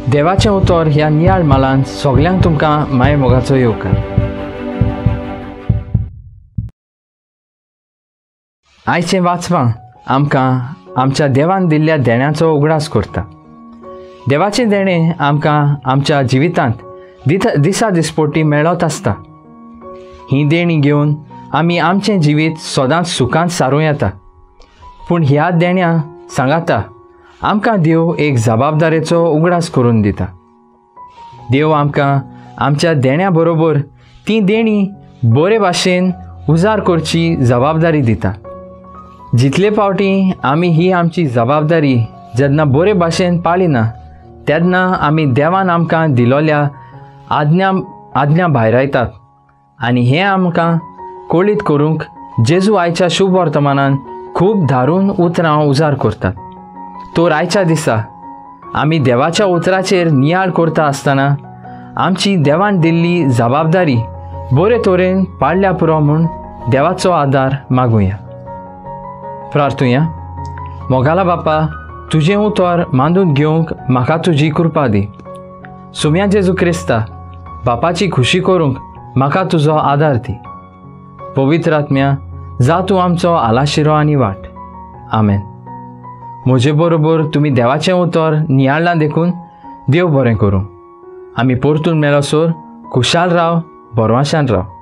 देवाचें उतर ह्या नियाळ मालान सगल्यांक तुमकां माये मोगाचो येवकार। आयचें वाचपां आमकां आमच्या देवान दिल्ल्या देण्याचो उगडास करता। देवाचें देणें आमकां आमच्या जिवितांत दिसा दिसपोटी मेळत आसता। ही देणी घेवन आमी आमचें जिवीत सदांच सुखांत सारूं येता। पूण ह्या देण्या सांगाता आमकां देव एक जबाबदारेचो उगडास करून दिता। देव आमकां आमच्या देण्या बरोबर ती देणी बरे भाशेन उजार करची जबाबदारी दिता। जितले फावटी आमी ही आमची जबाबदारी जेन्ना बरे भाशेन पाळिना तेन्ना आमी देवान आमकां दिलोल्या आज्ञा भायरायतात आनी हें आमकां कळीत करूंक जेजू आयच्या शुभ वर्तमानान खूब धारून उतरां उजार करतात। तर आयच्या दिसा आमी देवाच्या उतराचेर नियाळ करता आसतना आमची देवान दिल्ली जबाबदारी बरे तरेन पाळ्ळ्या पुरो म्हूण देवाचो आदार मागुया। प्रार्थुया। मोगाला बापा, तुजें उतर मांडून घेवंक म्हाका तुजी कृपा दी। सुम्या जेजू क्रिस्ता, बापाची खुशी करूंक म्हाका तुजो आदार दी। पवित्र आत्म्या, जा तूं आमचो आलाशिरो आनी वाट। आमेन। म्हजे बरोबर तुमी देवाचें उतर नियाळना देखून देव बरें करूं। आमी परतून मेळसर खुशाल राव, बरवाशान राव।